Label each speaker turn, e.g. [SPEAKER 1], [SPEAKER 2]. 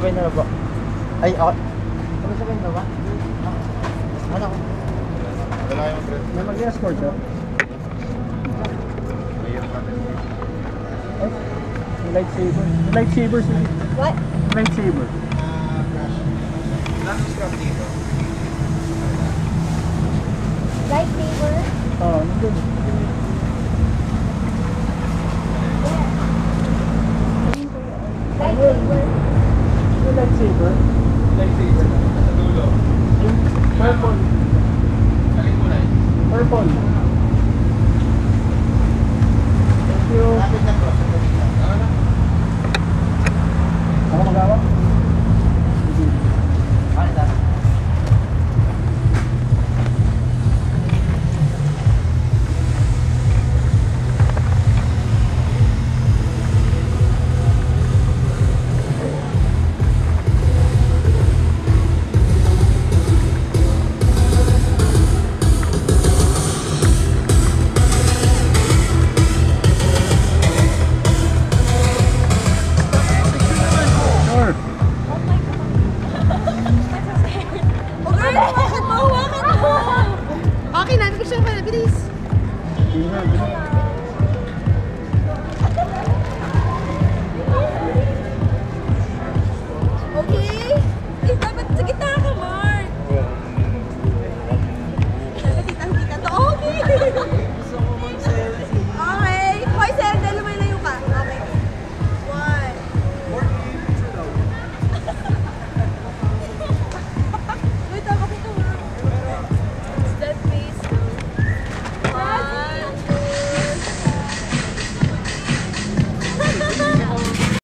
[SPEAKER 1] Sabay na po. Ay, okay. Sabay na ba? Ano ko?
[SPEAKER 2] Wala yung bread.
[SPEAKER 1] May mag-escort siya. Ay, may lightsaber. May lightsaber siya.
[SPEAKER 3] What?
[SPEAKER 1] Lightsaber.
[SPEAKER 2] Wala yung scrap dito.
[SPEAKER 3] Lightsaber?
[SPEAKER 1] Oo, nandun.
[SPEAKER 3] Lightsaber?
[SPEAKER 1] May lightsaber.